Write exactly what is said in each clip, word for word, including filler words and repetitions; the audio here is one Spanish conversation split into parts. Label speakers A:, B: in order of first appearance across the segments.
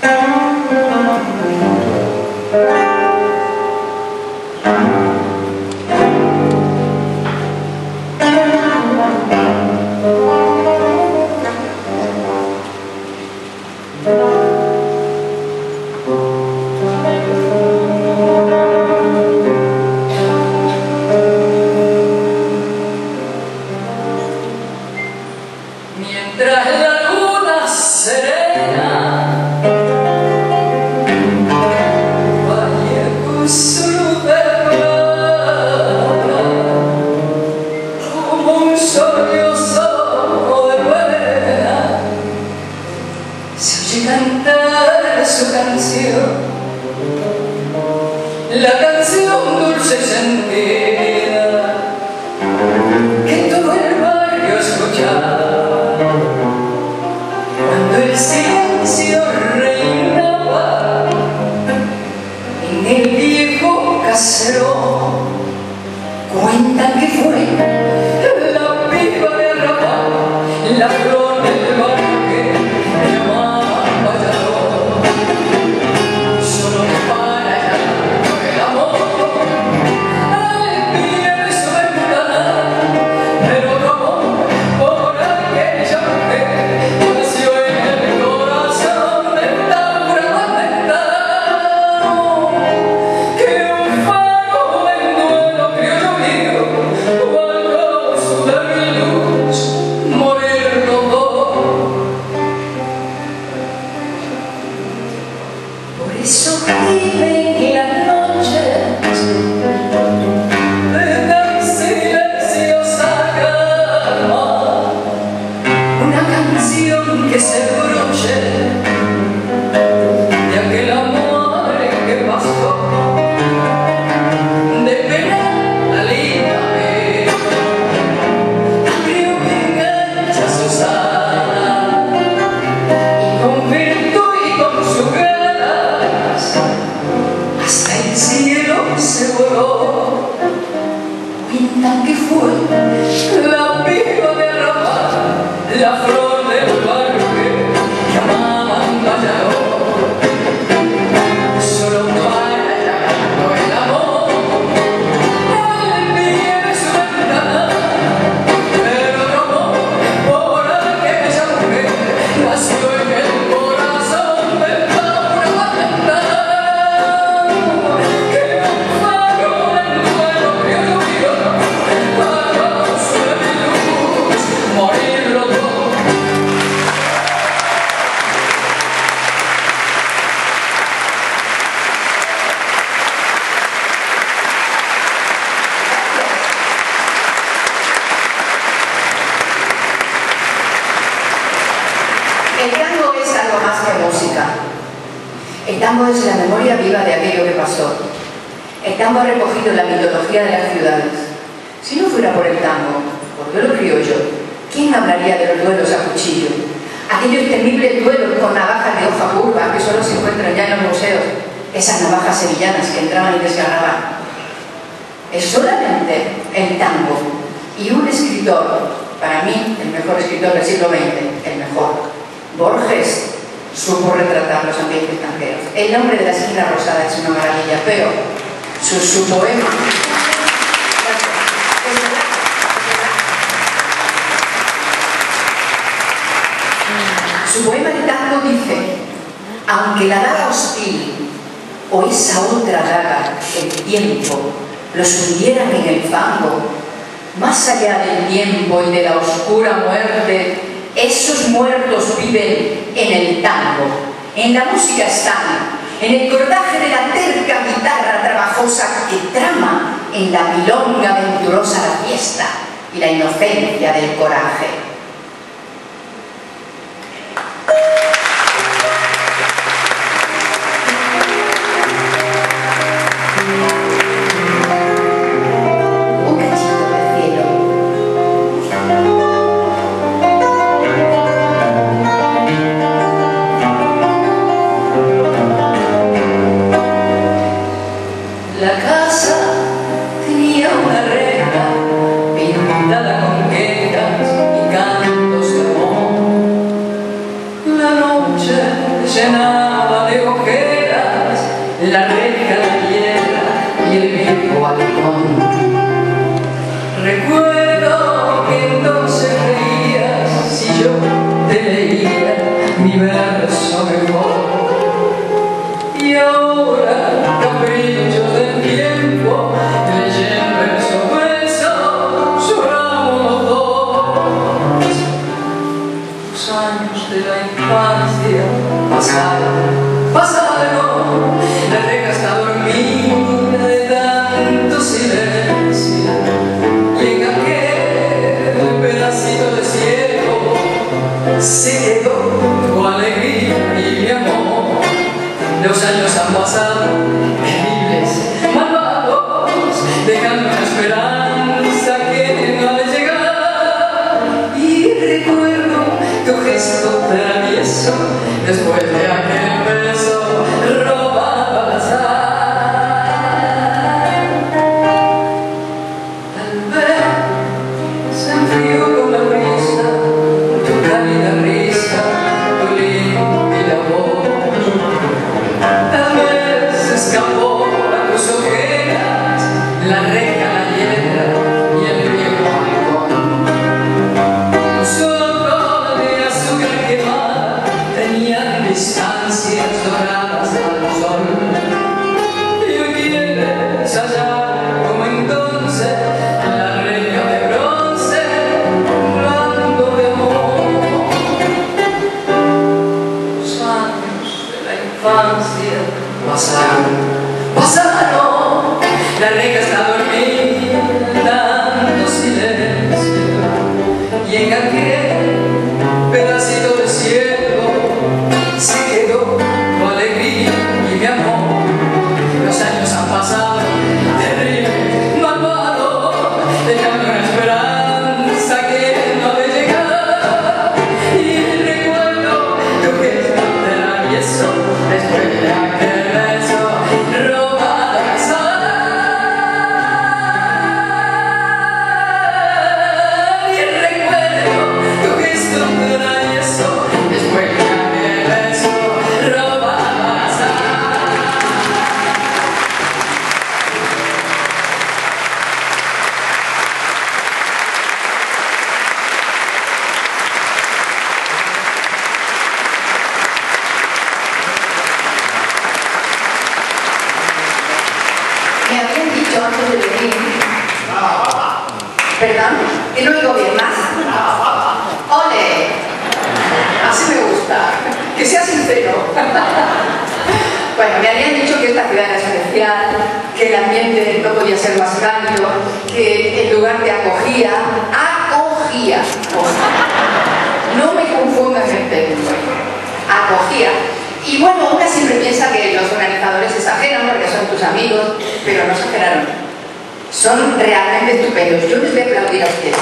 A: El tango es la memoria viva de aquello que pasó. El tango ha recogido la mitología de las ciudades. Si no fuera por el tango, por duelo criollo, ¿quién hablaría de los duelos a cuchillo? Aquellos temibles duelos con navajas de hoja curva que solo se encuentran ya en los museos, esas navajas sevillanas que entraban y desgarraban. Es solamente el tango y un escritor, para mí el mejor escritor del siglo veinte, el mejor, Borges, supo retratar los ambientes extranjeros. El nombre de la esquina rosada es una maravilla, pero su, su poema... Su poema de tango dice: aunque la daga hostil o esa otra daga, el tiempo, los hundieran en el fango, más allá del tiempo y de la oscura muerte, esos muertos viven en el tango. En la música están, en el cordaje de la terca guitarra trabajosa que trama en la milonga venturosa la fiesta y la inocencia del coraje.
B: Llenaba
A: de ojeras, la reja de piedra y el viejo balcón. Recuerdo que entonces reías si yo te leía mi verso mejor. Y ahora, caprichos del tiempo, leyendo verso verso, lloramos los dos. Los años de la infancia pasaron, pasaron, la reja está dormida de tanto silencio. Y en aquel pedacito de cielo se quedó tu alegría y mi amor. Los años han pasado, terribles, malvados, dejando una esperanza que no ha de llegar. Y recuerdo tu gesto travieso después de aquel beso robado al azar. Tal vez se enfrió con la brisa, tu cálida risa, tu limpia voz. Tal vez se escapó a tus ojeras la reja, la hiedra y el viejo balcón. Tus ojos de azúcar quemada tenían distancias doradas al sol. Y hoy quieres hallar como entonces la reja de bronce hablando de amor. Los años de la infancia pasaron, pasaron, la reja está dormida en tanto silencio. Y en aquel pedacito de cielo se quedó tu alegría y mi amor. Los años han pasado, terribles, malvados, dejando una esperanza que no ha de llegar. Y recuerdo tu gesto travieso después de aquel beso robado al azar. Y recuerdo tu gesto travieso después de aquel beso robado al azar. Me habían dicho antes de venir, ¿perdón? Que no oigo bien más. ¡Ole! Así me gusta. Que sea sincero. Bueno, me habían dicho que esta ciudad era especial, que el ambiente no podía ser más cálido, que el lugar te acogía, acogía. No me confundan el término. Acogía. Y bueno, una siempre piensa que los organizadores exageran porque son tus amigos, pero no exageraron. Son realmente estupendos. Yo les voy a aplaudir a ustedes.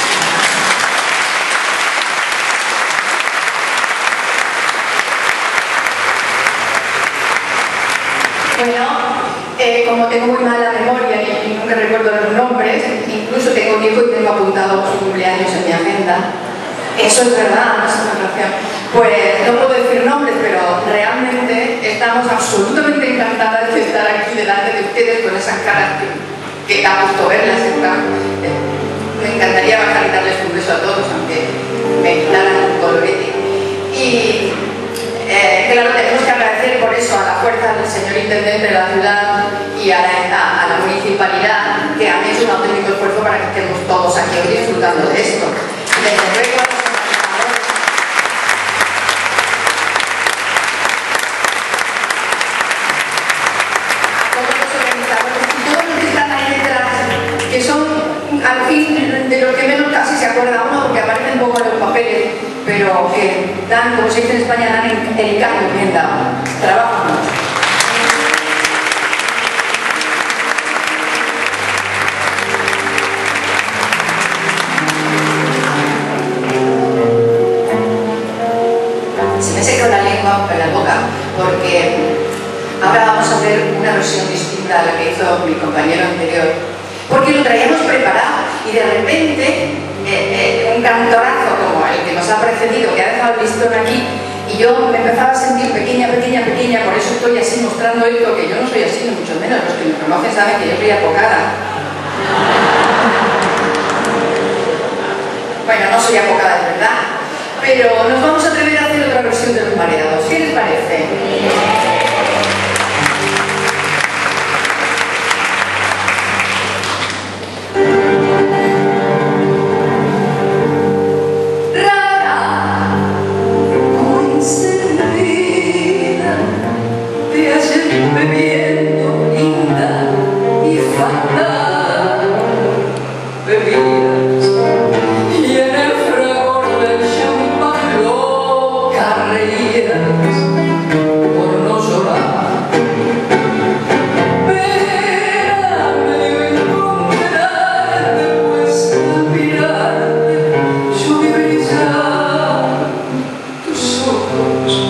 A: Bueno, eh, como tengo muy mala memoria y nunca recuerdo los nombres, incluso tengo un hijo y tengo apuntado su cumpleaños en mi agenda. Eso es verdad, no es una relación. Pues no puedo decir nombres, pero realmente estamos absolutamente encantadas de estar aquí delante de ustedes con esas caras que, que da gusto verlas. Eh, me encantaría bajar y darles un beso a todos, aunque me quitaran un colorete. Y eh, claro, tenemos que agradecer por eso a la fuerza del señor intendente de la ciudad y a la, a, a la municipalidad, que han hecho un auténtico esfuerzo para que estemos todos aquí hoy disfrutando de esto. Desde luego, que son al fin de lo que menos casi se acuerda uno porque aparecen un poco en los papeles, pero que dan, como se dice en España, dan el encargo bien dado, trabajan mucho. Se me seca la lengua en la boca porque ahora vamos a hacer una versión distinta a la que hizo mi compañero anterior. Porque lo traíamos preparado y de repente eh, eh, un cantorazo como el que nos ha precedido, que ha dejado el listón aquí Y yo me empezaba a sentir pequeña, pequeña, pequeña, por eso estoy así mostrando esto, que yo no soy así, ni mucho menos. Los que me conocen saben que yo soy apocada. Bueno, no soy apocada de verdad, pero nos vamos a atrever a hacer otra versión de Los Mareados. ¿Qué les parece?
B: Bebiendo linda y fatal, bebías y en el fragor del champán loca reías por no llorar. Espérame encontrarte, pues al mirarte yo vi brillar tus ojos.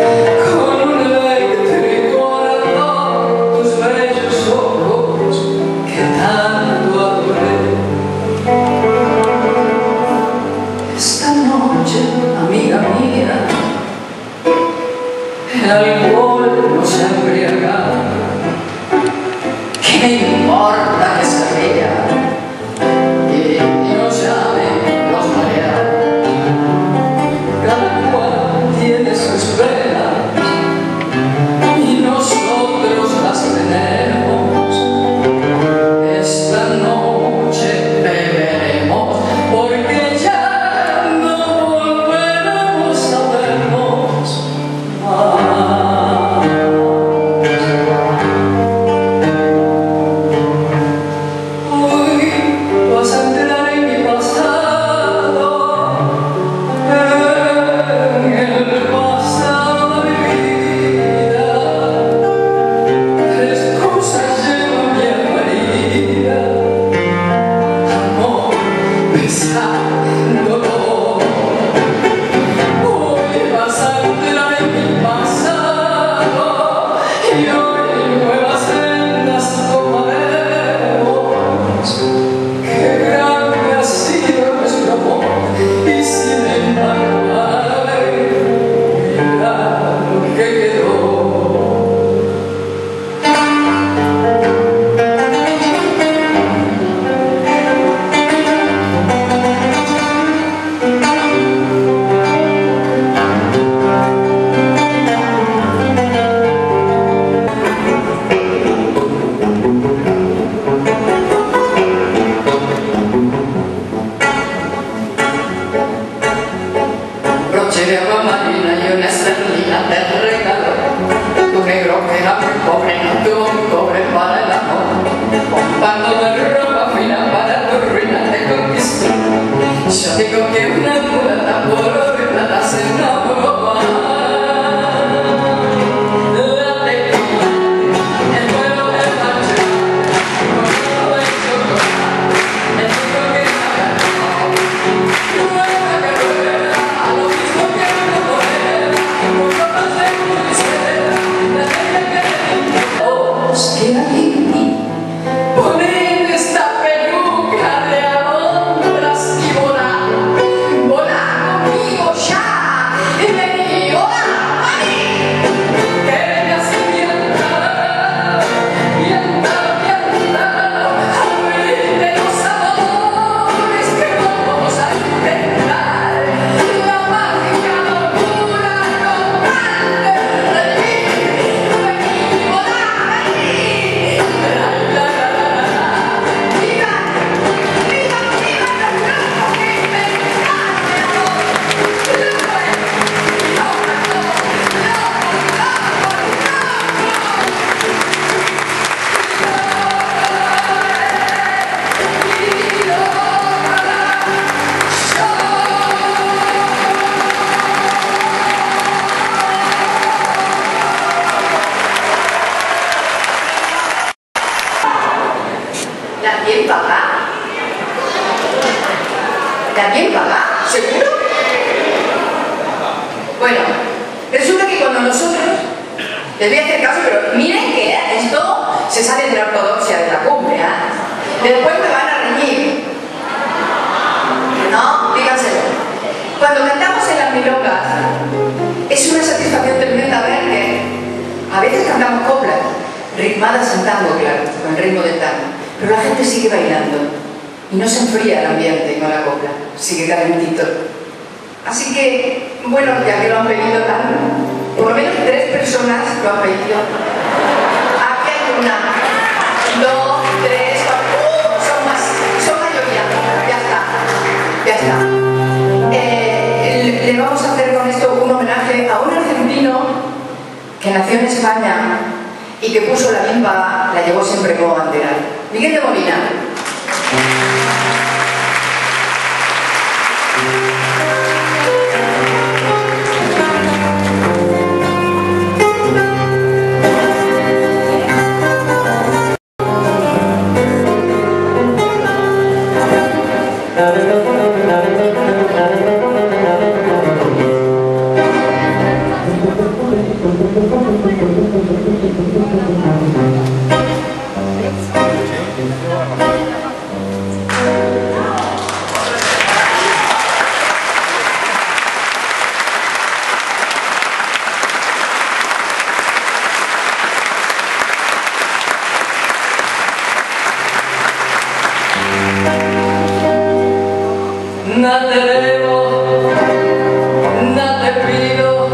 B: El alcohol nos embriaga. ¿Qué me importa que se ría y, y nos llamen los mareados? Cada cual tiene sus penas y nosotros las tenemos. Esta noche beberemos porque ya no volveremos a vernos. Hoy vas a entrar en mi pasado, en el pasado de mi vida. Tres cosas llevan mi herida: amor, pesar, dolor. Hoy vas a entrar en mi pasado y hoy nuevas sendas tomaremos. Qué grande ha sido nuestro amor y sin embargo, ay, mira lo que quedó. Broche de agua marina y una esterlina te regaló. Tu negro que era muy pobre no tuvo un cobre para el amor. Un pano de ropa fina para tu ruina te conquistó. Yo digo que una mulata por ordenada se enamoró. La tequila, el vuelo del pancho, con todo el chocolate, el chico que agarró. Nueva carrera, a lo mismo que no poder, con ropas de publicidad, la gente que te dijo que aquí ponen esta peluca de alondras y volar, volar conmigo ya, y vení, volar, mami, que me hace bien andar, bien andar, bien andar, abrir de los amores que vamos a intentar, la mágica locura constante de vivir, vení, volar, vení, la, la, la, la, la, la, viva, viva, viva los locos que inventaste amor, locos, locos, locos,
A: ¿También paga? ¿También paga? ¿Seguro? Bueno, resulta que cuando nosotros, les voy a hacer caso, pero miren que esto se sale de la ortodoxia de la cumbre, ¿eh? Después me van a reñir. ¿No? Díganselo. Cuando cantamos en las milongas, Es una satisfacción tremenda ver que a veces cantamos coplas, ritmadas en tango, claro, con el ritmo del tango, pero la gente sigue bailando y no se enfría el ambiente con la copla, sigue calentito. Así que, bueno, ya que lo han pedido tanto, por lo menos tres personas lo han pedido. Aquí hay una, dos, tres, cuatro, ¡uh! Son más, son mayoría, ya está, ya está. Eh, le, le vamos a hacer con esto un homenaje a un argentino que nació en España y que puso la bimba, la llevó siempre como bandera. Miguel de Molina.
B: Nada te debo, nada te pido,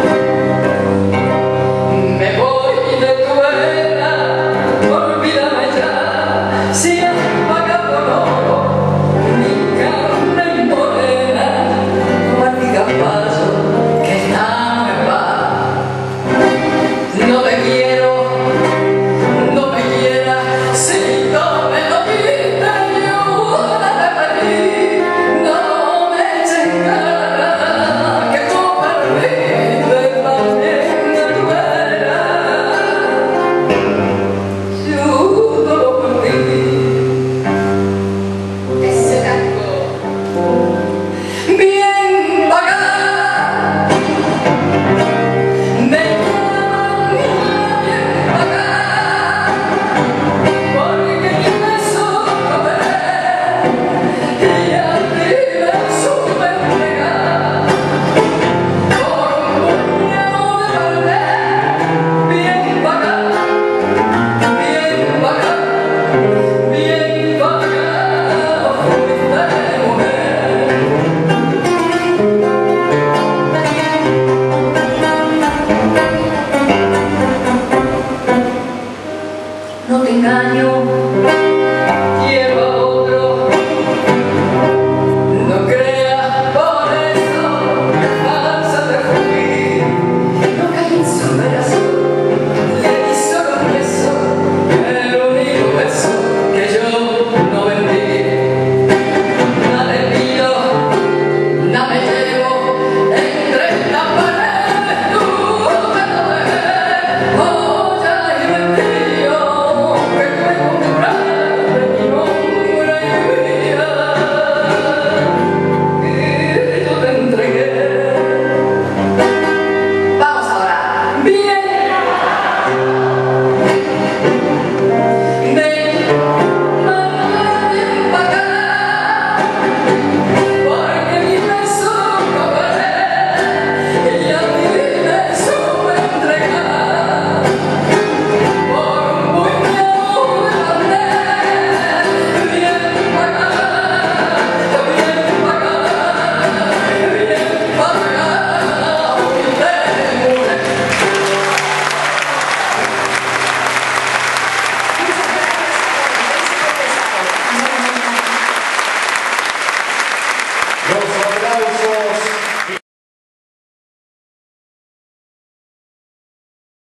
B: me voy de tu vera, olvídame ya, si has pagado oro, mi carne morena, martica paso, que nada me va, no te quiero, no me quieras, si no me lo quitas, yo nada te pedí.
A: No te engaño.